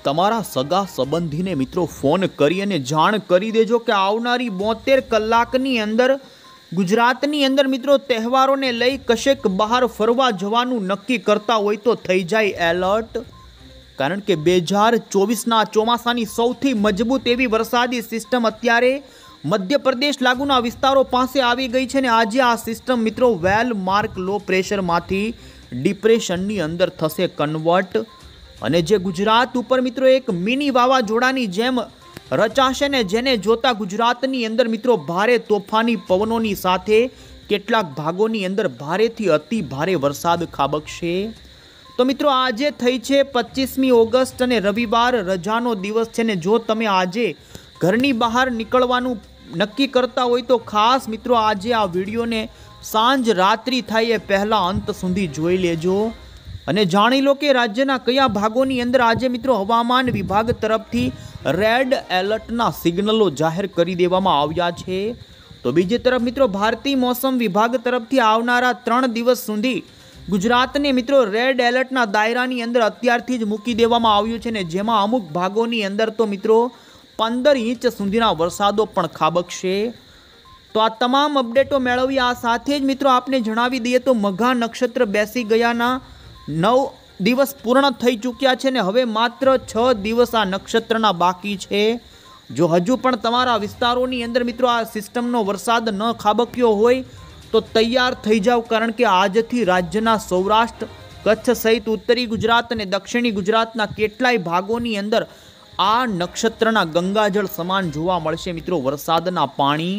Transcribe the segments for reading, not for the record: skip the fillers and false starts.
તમારા સગા સંબંધીને મિત્રો ફોન કરી અને જાણ કરી દેજો કે આવનારી 72 કલાકની અંદર ગુજરાતની અંદર મિત્રો તહેવારોને લઈ કશેક બહાર ફરવા જવાનું નક્કી કરતા હોય તો થઈ જાય એલર્ટ। કારણ કે 2024ના ચોમાસાની સૌથી મજબૂત એવી વરસાદી સિસ્ટમ અત્યારે મધ્યપ્રદેશ લાગુના વિસ્તારો પાસે આવી ગઈ છે ને આજે આ સિસ્ટમ મિત્રો વેલ માર્ક લો પ્રેશરમાંથી ડિપ્રેશનની અંદર થશે કન્વર્ટ અને જે ગુજરાત ઉપર મિત્રો એક મિની વાવાઝોડાની જેમ રચાશે ને જેને જોતા ગુજરાતની અંદર મિત્રો ભારે તોફાની પવનોની સાથે કેટલાક ભાગોની અંદર ભારેથી અતિ ભારે વરસાદ ખાબકશે। તો મિત્રો આજે થઈ છે 25મી ઓગસ્ટ અને રવિવાર રજાનો દિવસ છે ને જો તમે આજે ઘરની બહાર નીકળવાનું નક્કી કરતા હોય તો ખાસ મિત્રો આજે આ વિડીયોને સાંજ રાત્રિ થાય એ પહેલાં અંત સુધી જોઈ લેજો અને જાણી લો કે રાજ્યના કયા ભાગોની અંદર આજે મિત્રો હવામાન વિભાગ તરફથી રેડ એલર્ટના સિગ્નલો જાહેર કરી દેવામાં આવ્યા છે। તો બીજી તરફ મિત્રો ભારતીય મોસમ વિભાગ તરફથી આવનારા 3 દિવસ સુધી ગુજરાતને મિત્રો રેડ એલર્ટના દાયરાની અંદર અત્યારથી જ મૂકી દેવામાં આવ્યું છે ને જેમાં અમુક ભાગોની અંદર તો મિત્રો 15 ઇંચ સુધીના વરસાદો પણ ખાબકશે। તો આ તમામ અપડેટો મેળવી આ સાથે જ મિત્રો આપને જણાવી દઈએ તો મઘા નક્ષત્ર બેસી ગયાના 9 દિવસ પૂર્ણ થઈ ચૂક્યા છે ને હવે માત્ર 6 દિવસ આ નક્ષત્રના બાકી છે। જો હજુ પણ તમારા વિસ્તારોની અંદર મિત્રો આ સિસ્ટમનો વરસાદ ન ખાબક્યો હોય તો તૈયાર થઈ જાઓ કારણ કે આજથી રાજ્યના સૌરાષ્ટ્ર કચ્છ સહિત ઉત્તરી ગુજરાત અને દક્ષિણી ગુજરાતના કેટલાય ભાગોની અંદર આ નક્ષત્રના ગંગાજળ સમાન જોવા મળશે મિત્રો વરસાદના પાણી।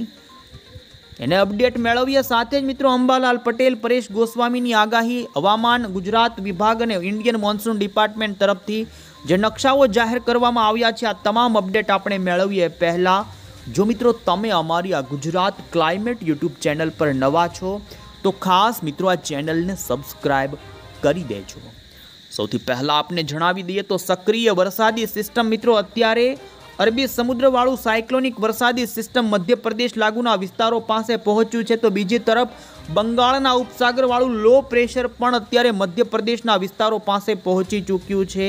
એને અપડેટ મેળવીએ સાથે જ મિત્રો અંબાલાલ પટેલ પરેશ ગોસ્વામીની આગાહી હવામાન ગુજરાત વિભાગ અને ઇન્ડિયન મોન્સૂન ડિપાર્ટમેન્ટ તરફથી જે નકશાઓ જાહેર કરવામાં આવ્યા છે આ તમામ અપડેટ આપણે મેળવીએ પહેલાં જો મિત્રો તમે અમારી આ ગુજરાત ક્લાઇમેટ યુટ્યુબ ચેનલ પર નવા છો તો ખાસ મિત્રો આ ચેનલને સબસ્ક્રાઈબ કરી દેજો। સૌથી પહેલાં આપને જણાવી દઈએ તો સક્રિય વરસાદી સિસ્ટમ મિત્રો અત્યારે અરબી સમુદ્રવાળું સાયક્લોનિક વરસાદી સિસ્ટમ મધ્યપ્રદેશ લાગુના વિસ્તારો પાસે પહોંચ્યું છે તો બીજી તરફ બંગાળના ઉપસાગરવાળું લો પ્રેશર પણ અત્યારે મધ્યપ્રદેશના વિસ્તારો પાસે પહોંચી ચૂક્યું છે।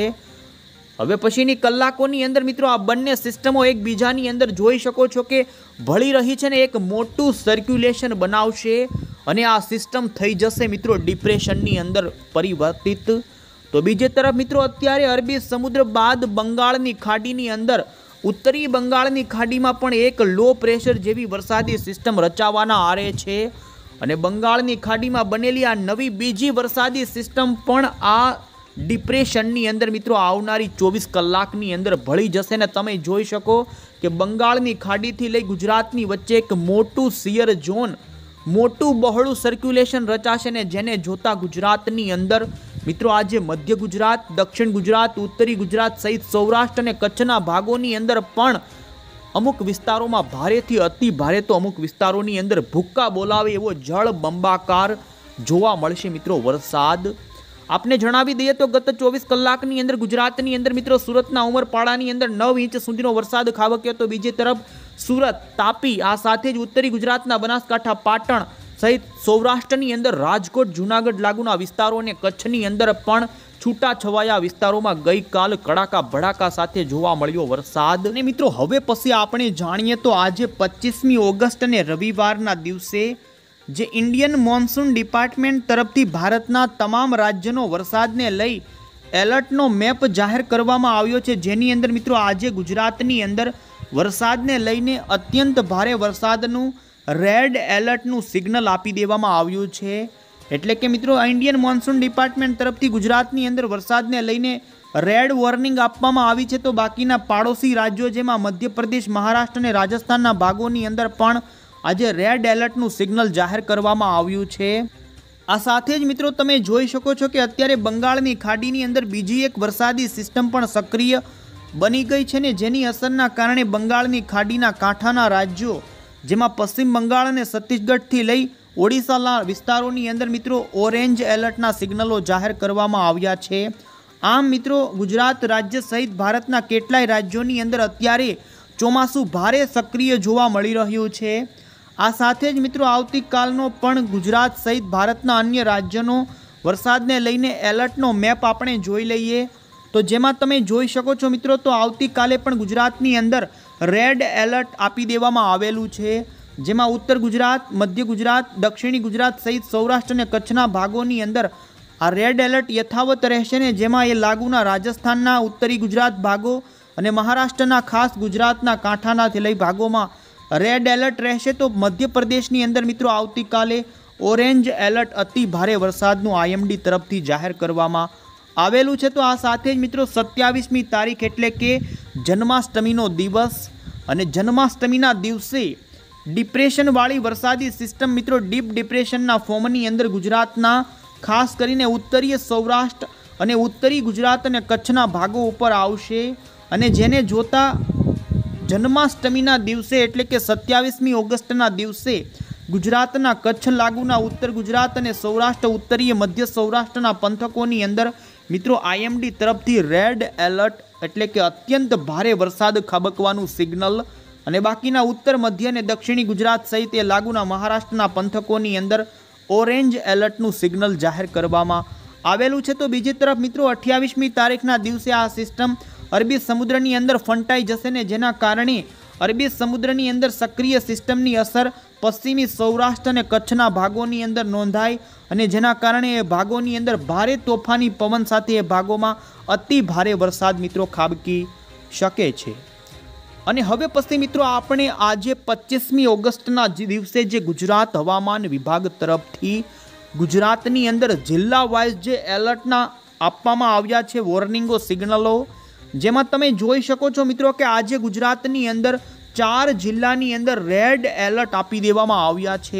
હવે પછીની કલાકોની અંદર મિત્રો આ બંને સિસ્ટમો એકબીજાની અંદર જોઈ શકો છો કે ભળી રહી છે ને એક મોટું સર્ક્યુલેશન બનાવશે અને આ સિસ્ટમ થઈ જશે મિત્રો ડિપ્રેશનની અંદર પરિવર્તિત। તો બીજી તરફ મિત્રો અત્યારે અરબી સમુદ્ર બાદ બંગાળની ખાડીની અંદર ઉત્તરી બંગાળની ખાડીમાં પણ એક લો પ્રેશર જેવી વરસાદી સિસ્ટમ રચાવાના આરે છે અને બંગાળની ખાડીમાં બનેલી આ નવી બીજી વરસાદી સિસ્ટમ પણ આ ડિપ્રેશનની અંદર મિત્રો આવનારી 24 કલાકની અંદર ભળી જશે ને તમે જોઈ શકો કે બંગાળની ખાડીથી લઈ ગુજરાતની વચ્ચે એક મોટું શિયર ઝોન મોટું બહોળું સર્ક્યુલેશન રચાશે ને જેને જોતા ગુજરાતની અંદર મિત્રો આજે મધ્ય ગુજરાત દક્ષિણ ગુજરાત ઉત્તરી ગુજરાત સહિત સૌરાષ્ટ્ર અને કચ્છના ભાગોની અંદર પણ અમુક વિસ્તારોમાં ભારેથી અતિ ભારે તો અમુક વિસ્તારોની અંદર ભૂક્કા બોલાવે એવો જળ બંબાકાર જોવા મળશે મિત્રો વરસાદ। આપને જણાવી દઈએ તો ગત 24 કલાકની અંદર ગુજરાતની અંદર મિત્રો સુરતના ઉમરપાડાની અંદર 9 ઇંચ સુધીનો વરસાદ ખાબક્યો તો બીજી તરફ સુરત તાપી આ સાથે જ ઉત્તરી ગુજરાતના બનાસકાંઠા પાટણ સહિત સૌરાષ્ટ્રની અંદર રાજકોટ જૂનાગઢ લાગુના વિસ્તારો અને કચ્છની અંદર પણ છૂટાછવાયા વિસ્તારોમાં ગઈકાલ કડાકા ભડાકા સાથે જોવા મળ્યો વરસાદ। અને મિત્રો હવે પછી આપણે જાણીએ તો આજે 25મી ઓગસ્ટ અને રવિવારના દિવસે જે ઇન્ડિયન મોન્સૂન ડિપાર્ટમેન્ટ તરફથી ભારતના તમામ રાજ્યનો વરસાદને લઈ એલર્ટનો મેપ જાહેર કરવામાં આવ્યો છે જેની અંદર મિત્રો આજે ગુજરાતની અંદર વરસાદને લઈને અત્યંત ભારે વરસાદનું રેડ એલર્ટનું સિગ્નલ આપી દેવામાં આવ્યું છે। એટલે કે મિત્રો ઇન્ડિયન મોન્સૂન ડિપાર્ટમેન્ટ તરફથી ગુજરાતની અંદર વરસાદને લઈને રેડ વોર્નિંગ આપવામાં આવી છે તો બાકીના પાડોશી રાજ્યો જેમાં મધ્યપ્રદેશ મહારાષ્ટ્ર અને રાજસ્થાનના ભાગોની અંદર પણ આજે રેડ એલર્ટનું સિગ્નલ જાહેર કરવામાં આવ્યું છે। આ સાથે જ મિત્રો તમે જોઈ શકો છો કે અત્યારે બંગાળની ખાડીની અંદર બીજી એક વરસાદી સિસ્ટમ પણ સક્રિય બની ગઈ છે ને જેની અસરના કારણે બંગાળની ખાડીના કાંઠાના રાજ્યો જેમાં પશ્ચિમ બંગાળ અને છત્તીસગઢથી લઈ ઓડિશાના વિસ્તારોની અંદર મિત્રો ઓરેન્જ એલર્ટના સિગ્નલો જાહેર કરવામાં આવ્યા છે। આમ મિત્રો ગુજરાત રાજ્ય સહિત ભારતના કેટલાય રાજ્યોની અંદર અત્યારે ચોમાસું ભારે સક્રિય જોવા મળી રહ્યું છે। આ સાથે જ મિત્રો આવતીકાલનો પણ ગુજરાત સહિત ભારતના અન્ય રાજ્યોનો વરસાદને લઈને એલર્ટનો મેપ આપણે જોઈ લઈએ तो जेमां तमे जोई शको छो मित्रों तो आवतीकाले पण गुजरातनी अंदर रेड एलर्ट आपी देवामां आवेलुं छे, जेमां उत्तर गुजरात, मध्य गुजरात, दक्षिणी गुजरात सहित सौराष्ट्र अने कच्छना भागोनी अंदर आ रेड एलर्ट यथावत रहेशे ने जेमां ए लागूना राजस्थानना उत्तरी गुजरात भागो अने महाराष्ट्रना खास गुजरातना कांठानाथी लई भागोमां रेड एलर्ट रहेशे। तो मध्य प्रदेशनी अंदर मित्रों आवतीकाले ऑरेंज एलर्ट अति भारे वरसादनुं आईएमडी तरफथी जाहेर करवामां आवेलुं छे। तो आ साथे ज मित्रों 27मी तारीख एटले के जन्माष्टमीनो दिवस अने जन्माष्टमीना दिवसे डिप्रेशनवाળી वरसादी सिस्टम मित्रों डीप डिप्रेशनना फॉर्मनी अंदर गुजरातना खास करीने उत्तरीय सौराष्ट्र अने उत्तरी गुजरात अने कच्छना भागो उपर आवशे अने जेने जोता जन्माष्टमीना दिवसे एटले के 27मी ऑगस्टना दिवसे गुजरातना कच्छ लागूना उत्तर गुजरात अने सौराष्ट्र उत्तरीय मध्य सौराष्ट्રના पंथकोनी अंदर मित्रों आईएमडी तरफथी रेड एलर्ट एटले के अत्यंत भारे वरसाद खाबकवानुं सिग्नल अने बाकीना उत्तर मध्य अने दक्षिणी गुजरात सहित ए लागूना महाराष्ट्રના पंथकोनी अंदर ऑरेंज एलर्टनुं सिग्नल जाहेर करवामां आवेलुं छे। तो बीजी तरफ मित्रों 28मी तारीखना दिवसे आ सिस्टम अरबी समुद्रनी अंदर फंटाई जशे ने जेना कारणे अरबी समुद्रनी अंदर सक्रिय सिस्टमनी असर पश्चिमी सौराष्ट्र अने कच्छना भागोनी अंदर नोंधाय अने जेना कारणे ए भागोनी अंदर भारे तोफानी पवन साथे ए भागोमां अति भारे वरसाद मित्रों खाबकी शके छे। अने हवे पछी मित्रों आपणे आजे 25मी ऑगस्टना दिवसे जे गुजरात हवामान विभाग तरफथी गुजरातनी अंदर जिल्ला वाइज जे एलर्टना आपवामां आव्या छे वॉर्निंगो सिग्नलो, जेमां तमे जोई शको छो मित्रों के आज गुजरातनी अंदर 4 जिल्लानी अंदर रेड एलर्ट आपी देवामां आव्या छे।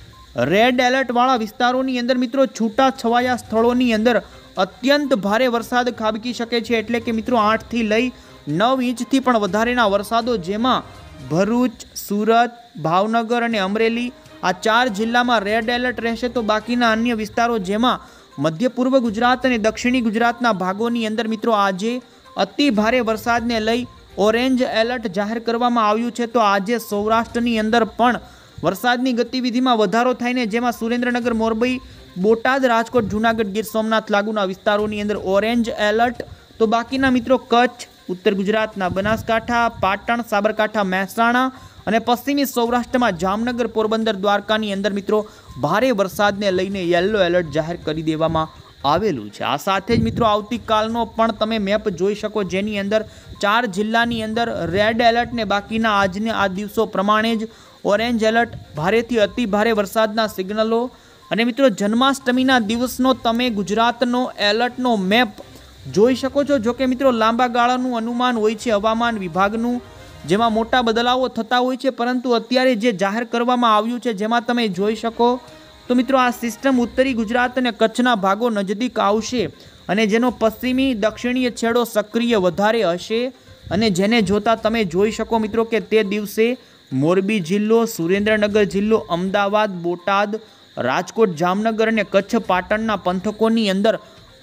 रेड एलर्ट वाळा विस्तारोनी अंदर मित्रों छूटा छवाया स्थळोनी अंदर अत्यंत भारे वरसाद खाबकी शके छे एटले के मित्रों 8 थी लई 9 इंचथी पण वधारेना वरसादो जेमां भरूच, सूरत, भावनगर अने अमरेली आ 4 जिल्लामां रेड एलर्ट रहेशे। तो बाकीना अन्य विस्तारो जेमां मध्य पूर्व गुजरात अने दक्षिणी गुजरातना भागोनी अंदर मित्रों आजे अति भारे वरसादने लई ऑरेंज एलर्ट जाहेर करवामां आव्युं छे। तो आजे सौराष्ट्रनी अंदर पण वरसादनी गतिविधिमां वधारो थायने जेमां सुरेन्द्रनगर, मोरबी, बोटाद, राजकोट, जूनागढ़, गीर सोमनाथ लागूना विस्तारोनी अंदर ऑरेंज एलर्ट। तो बाकीना मित्रों कच्छ, उत्तर गुजरातना बनासकांठा, पाटण, साबरकांठा, महेसाणा अने पश्चिमी सौराष्ट्रमां जामनगर, पोरबंदर, द्वारकानी अंदर मित्रों भारे वरसादने लईने येलो एलर्ट जाहेर करी देवामां आवेलुं छे। आ साथे ज मित्रों आवतीकालनो पण तमे मेप जोई शको जेनी अंदर 4 जिल्लानी अंदर रेड एलर्ट ने बाकीना आजने आ दिवसों प्रमाणे ज ऑरेंज एलर्ट भारेथी अति भारे वरसादना सिग्नलो अने मित्रों जन्माष्टमीना दिवसनो तमे गुजरातनो एलर्टनो मेप जोई शको छो। जो के मित्रों लांबा गाळानुं अनुमान होय छे हवामान विभागनुं, जेमां मोटा बदलावो थता होय छे, परंतु अत्यारे जे जाहेर करवामां आव्युं छे जेमां तमे जोई शको तो मित्रों आ सिस्टम उत्तरी गुजरात अने कच्छना भागो नजदीक आवशे अने जेनो पश्चिमी दक्षिणीय छेड़ो सक्रिय वधारे हशे अने जेने जोता तमे जोई शको मित्रों के ते दिवसे मोरबी जिल्लो, सुरेन्द्रनगर जिल्लो, अमदावाद, बोटाद, राजकोट, जामनगर अने कच्छ पाटणना पंथकोनी अंदर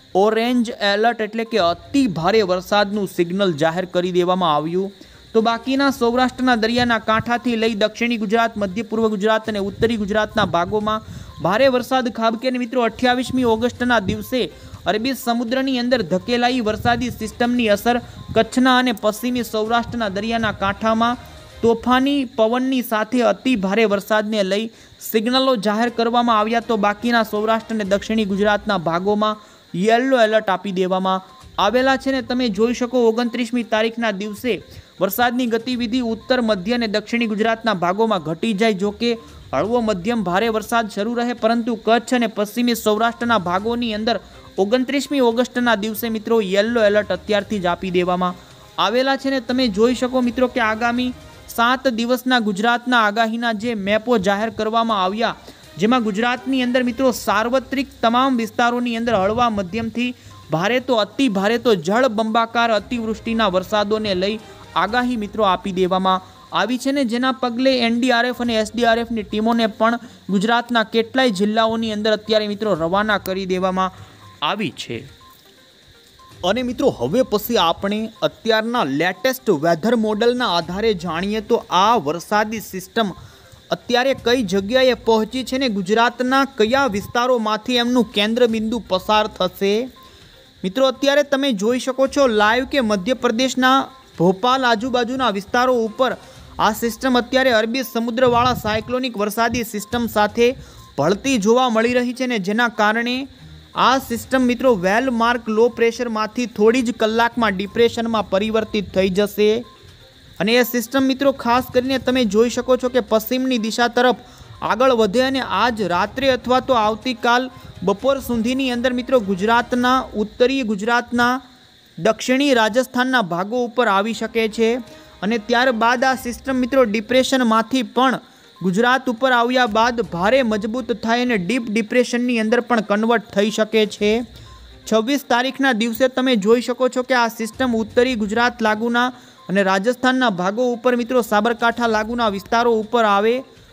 ऑरेंज एलर्ट एटले के अति भारे वरसादनुं सिग्नल जाहेर करी देवामां आव्युं। तो बाकीना सौराष्ट्રના દરિયાના કાંઠાથી લઈ દક્ષિણી ગુજરાત, મધ્ય પૂર્વ ગુજરાત અને ઉત્તરી ગુજરાતના ભાગોમાં ભારે વરસાદ ખાબકે અને મિત્રો 28મી ઓગસ્ટના દિવસે અરબી સમુદ્રની અંદર ધકેલાઈ વરસાદી સિસ્ટમની અસર કચ્છના અને પશ્ચિમી સૌરાષ્ટ્રના દરિયાના કાંઠામાં તોફાની પવનની સાથે અતિ ભારે વરસાદને લઈ સિગ્નલો જાહેર કરવામાં આવ્યા। તો બાકીના સૌરાષ્ટ્ર અને દક્ષિણી ગુજરાતના ભાગોમાં येलो एलर्ट आपी देवामां आवेला छे ने तमे जोई शको 29मी तारीखना दिवसे वरसादनी गतिविधि उत्तर मध्य अने दक्षिणी गुजरातना भागोमां घटी जाय। जो के हळवो मध्यम भारे वरसाद शरू रहे, परंतु कच्छ अने पश्चिमी सौराष्ट्રના भागोनी अंदर 29मी ऑगस्टना दिवसे मित्रों येलो एलर्ट अत्यारथी ज आपी देवामां आवेला छे ने तमे जोई शको मित्रों के आगामी 7 दिवसना गुजरातना आगाहीना जे मेपो जाहेर करवामां आव्या, जेमां गुजरातनी अंदर मित्रों सार्वत्रिक तमाम विस्तारोनी अंदर हळवा मध्यमथी भारे तो अति भारे तो जळ बंबाकार अतिवृष्टिना वरसादोने लई आगाही मित्रों आपी देवामां आवी छे ने जेना पगले एनडीआरएफ अने एसडीआरएफनी टीमोने पण गुजरातना केटलाय जिल्लाओनी अंदर अत्यारे मित्रों रवाना करी देवामां आवी छे। अने मित्रों हवे पछी आपणे अत्याરના लेटेस्ट वेधर मॉडलना आधारे जाणीए तो आ वरसादी सिस्टम अत्यारे कई जग्याए पहोंची छे ने गुजरातना कया विस्तारोमांथी एमनुं केंद्र बिंदु पसार थशे મિત્રો અત્યારે તમે જોઈ શકો છો લાઈવ કે મધ્યપ્રદેશના ભોપાલ આજુબાજુના વિસ્તારો ઉપર આ સિસ્ટમ અત્યારે અરબી સમુદ્રવાળા સાયક્લોનિક વરસાદી સિસ્ટમ સાથે ભળતી જોવા મળી રહી છે ને જેના કારણે આ સિસ્ટમ મિત્રો વેલ માર્ક લો પ્રેશરમાંથી થોડી જ કલાકમાં ડિપ્રેશનમાં પરિવર્તિત થઈ જશે અને એ સિસ્ટમ મિત્રો ખાસ કરીને તમે જોઈ શકો છો કે પશ્ચિમની દિશા તરફ આગળ વધે અને આજ રાત્રે અથવા તો આવતીકાલ બપોર સુધીની અંદર મિત્રો ગુજરાતના ઉત્તરીય ગુજરાતના દક્ષિણી રાજસ્થાનના ભાગો ઉપર આવી શકે છે અને ત્યારબાદ આ સિસ્ટમ મિત્રો ડિપ્રેશનમાંથી પણ ગુજરાત ઉપર આવ્યા બાદ ભારે મજબૂત થાય અને ડીપ ડિપ્રેશનની અંદર પણ કન્વર્ટ થઈ શકે છે 26 તારીખના દિવસે તમે જોઈ શકો છો કે આ સિસ્ટમ ઉત્તરી ગુજરાત લાગુના અને રાજસ્થાનના ભાગો ઉપર મિત્રો સાબરકાંઠા લાગુના વિસ્તારો ઉપર આવે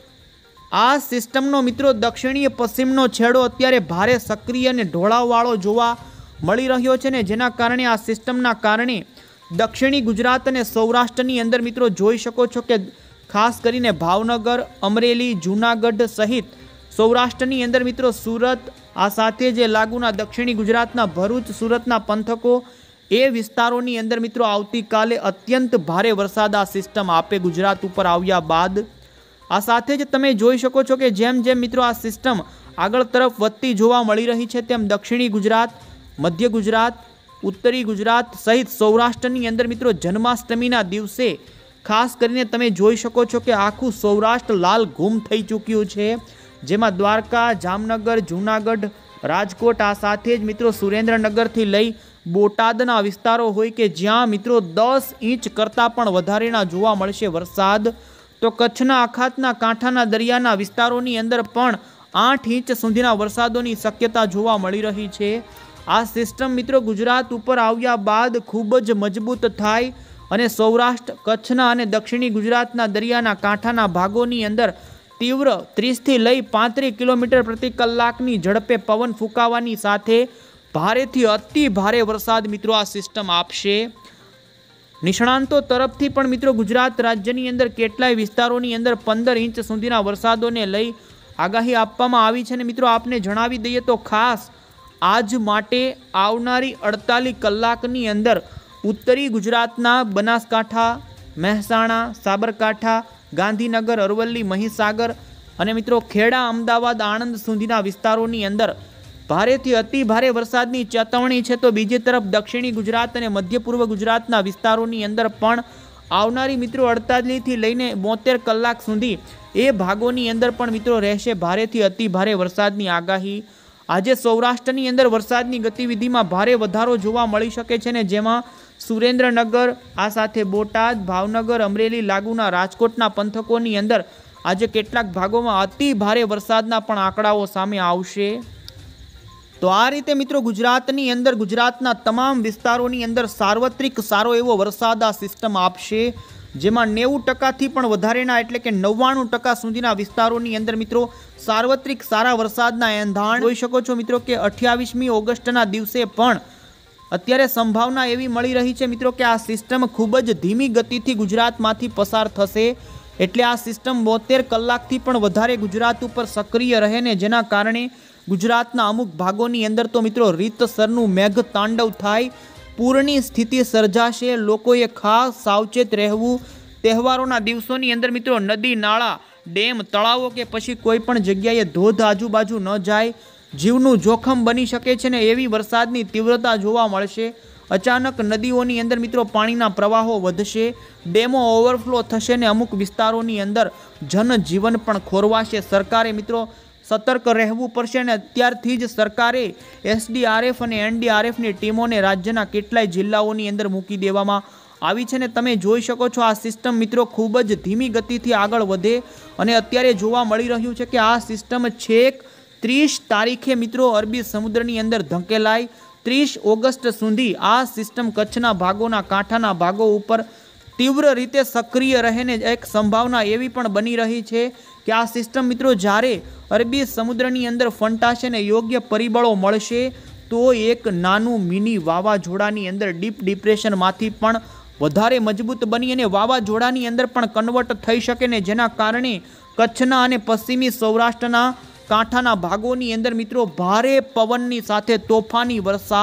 આ સિસ્ટમનો મિત્રો દક્ષિણીય પશ્ચિમનો છેડો અત્યારે ભારે સક્રિય અને ઢોળાવવાળો જોવા મળી રહ્યો છે ને જેના કારણે આ સિસ્ટમના કારણે દક્ષિણી ગુજરાત અને સૌરાષ્ટ્રની અંદર મિત્રો જોઈ શકો છો કે ખાસ કરીને ભાવનગર અમરેલી જૂનાગઢ સહિત સૌરાષ્ટ્રની અંદર મિત્રો સુરત આ સાથે જે લાગુના દક્ષિણી ગુજરાતના ભરૂચ સુરતના પંથકો એ વિસ્તારોની અંદર મિત્રો આવતીકાલે અત્યંત ભારે વરસાદ આ સિસ્ટમ આપે ગુજરાત ઉપર આવ્યા બાદ આ સાથે જ તમે જોઈ શકો છો કે જેમ જેમ મિત્રો આ સિસ્ટમ આગળ તરફ વધતી જોવા મળી રહી છે તેમ દક્ષિણી ગુજરાત મધ્ય ગુજરાત ઉત્તરી ગુજરાત સહિત સૌરાષ્ટ્રની અંદર મિત્રો જન્માષ્ટમીના દિવસે ખાસ કરીને તમે જોઈ શકો છો કે આખું સૌરાષ્ટ્ર લાલ ઘૂમ થઈ ચૂક્યું છે જેમાં દ્વારકા જામનગર જૂનાગઢ રાજકોટ આ સાથે જ મિત્રો સુરેન્દ્રનગરથી લઈ બોટાદના વિસ્તારો હોય કે જ્યાં મિત્રો 10 ઇંચ કરતાં પણ વધારેના જોવા મળશે વરસાદ તો કચ્છના અખાતના કાંઠાના દરિયાના વિસ્તારોની અંદર પણ 8 ઇંચ સુધીના વરસાદોની શક્યતા જોવા મળી રહી છે આ સિસ્ટમ મિત્રો ગુજરાત ઉપર આવ્યા બાદ ખૂબ જ મજબૂત થાય અને સૌરાષ્ટ્ર કચ્છના અને દક્ષિણી ગુજરાતના દરિયાના કાંઠાના ભાગોની અંદર તીવ્ર 30 થી લઈ 35 કિલોમીટર પ્રતિ કલાકની ઝડપે પવન ફૂંકાવાની સાથે ભારેથી અતિ ભારે વરસાદ મિત્રો આ સિસ્ટમ આપશે નિષ્ણાંતો તરફથી પણ મિત્રો ગુજરાત રાજ્યની અંદર કેટલાય વિસ્તારોની અંદર 15 ઇંચ સુધીના વરસાદોને લઈ આગાહી આપવામાં આવી છે અને મિત્રો આપને જણાવી દઈએ તો ખાસ આજ માટે આવનારી 48 કલાકની અંદર ઉત્તરી ગુજરાતના બનાસકાંઠા મહેસાણા સાબરકાંઠા ગાંધીનગર અરવલ્લી મહીસાગર અને મિત્રો ખેડા અમદાવાદ આણંદ સુધીના વિસ્તારોની અંદર ભારેથી અતિ ભારે વરસાદની ચેતવણી છે તો બીજી તરફ દક્ષિણી ગુજરાત અને મધ્ય પૂર્વ ગુજરાતના વિસ્તારોની અંદર પણ આવનારી મિત્રો 48 થી લઈને 72 કલાક સુધી એ ભાગોની અંદર પણ મિત્રો રહેશે ભારેથી અતિ ભારે વરસાદની આગાહી આજે સૌરાષ્ટ્રની અંદર વરસાદની ગતિવિધિમાં ભારે વધારો જોવા મળી શકે છે ને જેમાં સુરેન્દ્રનગર આ સાથે બોટાદ ભાવનગર અમરેલી લાગુના રાજકોટના પંથકોની અંદર આજે કેટલાક ભાગોમાં અતિ ભારે વરસાદના પણ આંકડાઓ સામે આવશે તો આ રીતે મિત્રો ગુજરાતની અંદર ગુજરાતના તમામ વિસ્તારોની અંદર સાર્વત્રિક સારો એવો વરસાદ આ સિસ્ટમ આપશે જેમાં 90% પણ વધારેના એટલે કે 99% સુધીના વિસ્તારોની અંદર મિત્રો સાર્વત્રિક સારા વરસાદના એંધાણ જોઈ શકો છો મિત્રો કે 28મી ઓગસ્ટના દિવસે પણ અત્યારે સંભાવના એવી મળી રહી છે મિત્રો કે આ સિસ્ટમ ખૂબ જ ધીમી ગતિથી ગુજરાતમાંથી પસાર થશે એટલે આ સિસ્ટમ 72 કલાકથી પણ વધારે ગુજરાત ઉપર સક્રિય રહે ને જેના કારણે ગુજરાતના અમુક ભાગોની અંદર તો મિત્રો રીતસરનું મેઘ તાંડવ થાય પૂરની સ્થિતિ સર્જાશે લોકોએ ખાસ સાવચેત રહેવું તહેવારોના દિવસોની અંદર મિત્રો નદી નાળા ડેમ તળાવો કે પછી કોઈ પણ જગ્યાએ ધોધ આજુબાજુ ન જાય જીવનું જોખમ બની શકે છે ને એવી વરસાદની તીવ્રતા જોવા મળશે અચાનક નદીઓની અંદર મિત્રો પાણીના પ્રવાહો વધશે ડેમો ઓવરફ્લો થશે ને અમુક વિસ્તારોની અંદર જનજીવન પણ ખોરવાશે સરકારે મિત્રો સતર્ક રહેવું પડશે અને અત્યારથી જ સરકારે SDRF અને NDRFની ટીમોને રાજ્યના કેટલાય જિલ્લાઓની અંદર મૂકી દેવામાં આવી છે ને તમે જોઈ શકો છો આ સિસ્ટમ મિત્રો ખૂબ જ ધીમી ગતિથી આગળ વધે અને અત્યારે જોવા મળી રહ્યું છે કે આ સિસ્ટમ છેક 30 તારીખે મિત્રો અરબી સમુદ્રની અંદર ધકેલાય 30 ઓગસ્ટ સુધી આ સિસ્ટમ કચ્છના ભાગોના કાંઠાના ભાગો ઉપર તીવ્ર રીતે સક્રિય રહેને એક સંભાવના એવી પણ બની રહી છે કે આ સિસ્ટમ મિત્રો જ્યારે અરબી સમુદ્રની અંદર ફંટાશે ને યોગ્ય પરિબળો મળશે તો એક નાનું મિની વાવાઝોડાની અંદર ડીપ ડિપ્રેશનમાંથી પણ વધારે મજબૂત બની અને વાવાઝોડાની અંદર પણ કન્વર્ટ થઈ શકે ને જેના કારણે કચ્છના અને પશ્ચિમી સૌરાષ્ટ્રના કાંઠાના ભાગોની અંદર મિત્રો ભારે પવનની સાથે તોફાની વરસાદ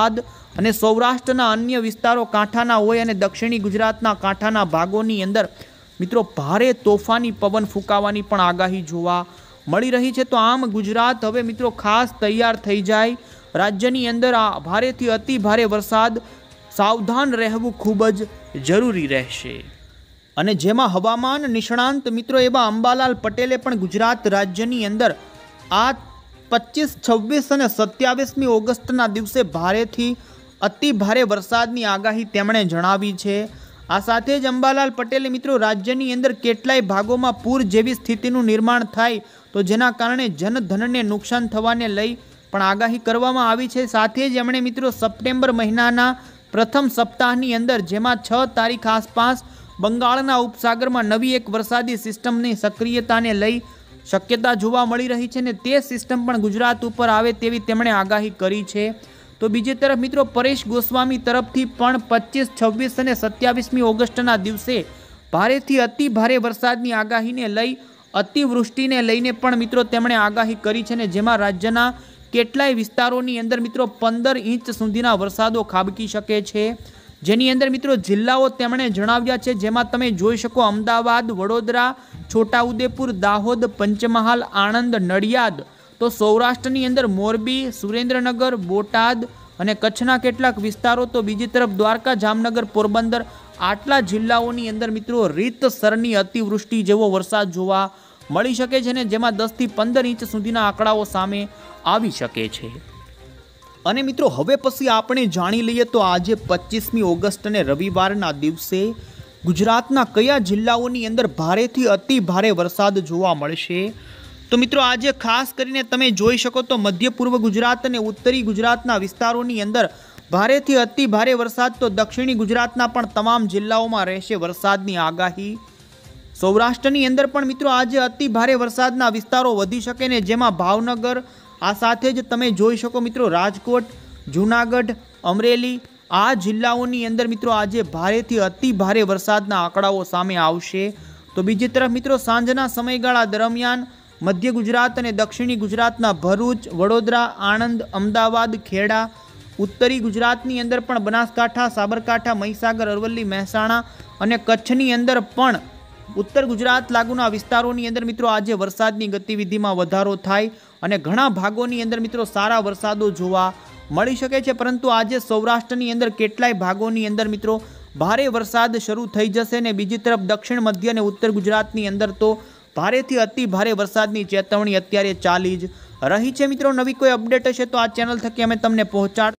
અને સૌરાષ્ટ્રના અન્ય વિસ્તારો કાંઠાના હોય અને દક્ષિણી ગુજરાતના કાંઠાના ભાગોની અંદર મિત્રો ભારે તોફાની પવન ફૂંકાવાની પણ આગાહી જોવા મળી રહી છે। તો આમ ગુજરાત હવે મિત્રો ખાસ તૈયાર થઈ જાય। રાજ્યની અંદર આ ભારેથી અતિ ભારે વરસાદ, સાવધાન રહેવું ખૂબ જ જરૂરી રહેશે। અને જેમાં હવામાન નિષ્ણાંત મિત્રો એવા અંબાલાલ પટેલે પણ ગુજરાત રાજ્યની અંદર આ 25, 26 અને 27મી ઓગસ્ટના દિવસે ભારેથી અતિ ભારે વરસાદની આગાહી તેમણે જણાવી છે। આ સાથે જ અંબાલાલ પટેલે મિત્રો રાજ્યની અંદર કેટલાય ભાગોમાં પૂર જેવી સ્થિતિનું નિર્માણ થાય તો જેના કારણે જનધનને નુકસાન થવાને લઈ પણ આગાહી કરવામાં આવી છે। સાથે જ એમણે મિત્રો સપ્ટેમ્બર મહિનાના પ્રથમ સપ્તાહની અંદર જેમાં 6 તારીખ આસપાસ બંગાળના ઉપસાગરમાં નવી એક વરસાદી સિસ્ટમની સક્રિયતાને લઈ શક્યતા જોવા મળી રહી છે ને તે સિસ્ટમ પણ ગુજરાત ઉપર આવે તેવી તેમણે આગાહી કરી છે। તો બીજી તરફ મિત્રો પરેશ ગોસ્વામી તરફથી પણ 25, 26 અને 27મી ઓગસ્ટના દિવસે ભારેથી અતિ ભારે વરસાદની આગાહીને લઈ અતિવૃષ્ટિને લઈને પણ મિત્રો તેમણે આગાહી કરી છે ને જેમાં રાજ્યના કેટલાય વિસ્તારોની અંદર મિત્રો 15 ઇંચ સુધીના વરસાદો ખાબકી શકે છે। જેની અંદર મિત્રો જિલ્લાઓ તેમણે જણાવ્યા છે જેમાં તમે જોઈ શકો અમદાવાદ, વડોદરા, છોટાઉદેપુર, દાહોદ, પંચમહાલ, આણંદ, નડિયાદ। તો સૌરાષ્ટ્રની અંદર મોરબી, સુરેન્દ્રનગર, બોટાદ અને કચ્છના કેટલાક વિસ્તારો, તો બીજી તરફ દ્વારકા, જામનગર, પોરબંદર આટલા જિલ્લાઓની અંદર મિત્રો રીતસરની અતિવૃષ્ટિ જેવો વરસાદ જોવા મળી શકે છે ને જેમાં 10 થી 15 ઇંચ સુધીના આંકડાઓ સામે આવી શકે છે। અને મિત્રો હવે પછી આપણે જાણી લઈએ તો આજે 25મી ઓગસ્ટ અને રવિવારના દિવસે ગુજરાતના કયા જિલ્લાઓની અંદર ભારેથી અતિ ભારે વરસાદ જોવા મળશે। તો મિત્રો આજે ખાસ કરીને તમે જોઈ શકો તો મધ્ય પૂર્વ ગુજરાત અને ઉત્તરી ગુજરાતના વિસ્તારોની અંદર ભારેથી અતિ ભારે વરસાદ, તો દક્ષિણી ગુજરાતના પણ તમામ જિલ્લાઓમાં રહેશે વરસાદની આગાહી। સૌરાષ્ટ્રની અંદર પણ મિત્રો આજે અતિ ભારે વરસાદના વિસ્તારો વધી શકે ને જેમાં ભાવનગર, આ સાથે જ તમે જોઈ શકો મિત્રો રાજકોટ, જૂનાગઢ, અમરેલી આ જિલ્લાઓની અંદર મિત્રો આજે ભારેથી અતિ ભારે વરસાદના આંકડાઓ સામે આવશે। તો બીજી તરફ મિત્રો સાંજના સમયગાળા દરમિયાન મધ્ય ગુજરાત અને દક્ષિણી ગુજરાતના ભરૂચ, વડોદરા, આણંદ, અમદાવાદ, ખેડા, ઉત્તરી ગુજરાતની અંદર પણ બનાસકાંઠા, સાબરકાંઠા, મહીસાગર, અરવલ્લી, મહેસાણા અને કચ્છની અંદર પણ ઉત્તર ગુજરાત લાગુના વિસ્તારોની અંદર મિત્રો આજે વરસાદની ગતિવિધિમાં વધારો થાય અને ઘણા ભાગોની અંદર મિત્રો સારા વરસાદો જોવા મળી શકે છે। પરંતુ આજે સૌરાષ્ટ્રની અંદર કેટલાય ભાગોની અંદર મિત્રો ભારે વરસાદ શરૂ થઈ જશે ને બીજી તરફ દક્ષિણ, મધ્ય અને ઉત્તર ગુજરાતની અંદર તો ભારેથી અતિ ભારે વરસાદની ચેતવણી અત્યારે ચાલી જ રહી છે। મિત્રો નવી કોઈ અપડેટ હશે તો આ ચેનલ થકી અમે તમને પહોંચાડ